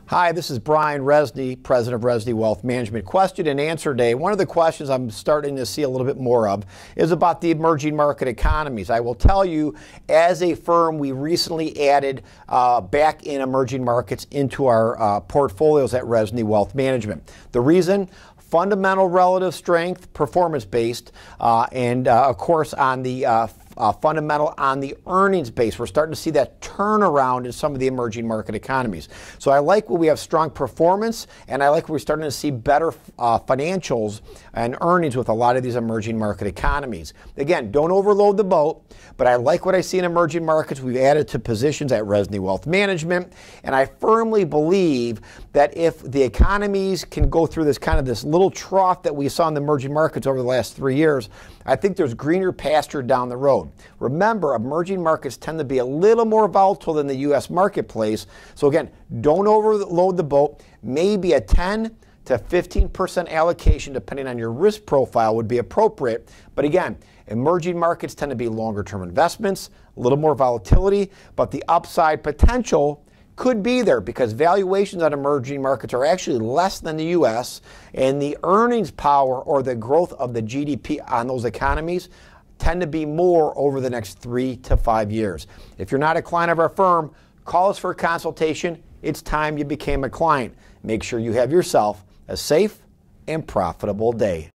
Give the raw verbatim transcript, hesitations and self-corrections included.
Hi, this is Brian Resney, President of Resney Wealth Management. Question and answer day. One of the questions I'm starting to see a little bit more of is about the emerging market economies. I will tell you, as a firm, we recently added uh, back in emerging markets into our uh, portfolios at Resney Wealth Management. The reason? Fundamental relative strength, performance-based, uh, and uh, of course on the uh, Uh, fundamental on the earnings base. We're starting to see that turnaround in some of the emerging market economies. So I like when we have strong performance, and I like when we're starting to see better uh, financials and earnings with a lot of these emerging market economies. Again, don't overload the boat, but I like what I see in emerging markets. We've added to positions at Resney Wealth Management, and I firmly believe that if the economies can go through this kind of this little trough that we saw in the emerging markets over the last three years, I think there's greener pasture down the road. Remember, emerging markets tend to be a little more volatile than the U S marketplace. So again, don't overload the boat. Maybe a ten to fifteen percent allocation, depending on your risk profile, would be appropriate. But again, emerging markets tend to be longer term investments, a little more volatility, but the upside potential could be there because valuations on emerging markets are actually less than the U S, and the earnings power or the growth of the G D P on those economies tend to be more over the next three to five years. If you're not a client of our firm, call us for a consultation. It's time you became a client. Make sure you have yourself a safe and profitable day.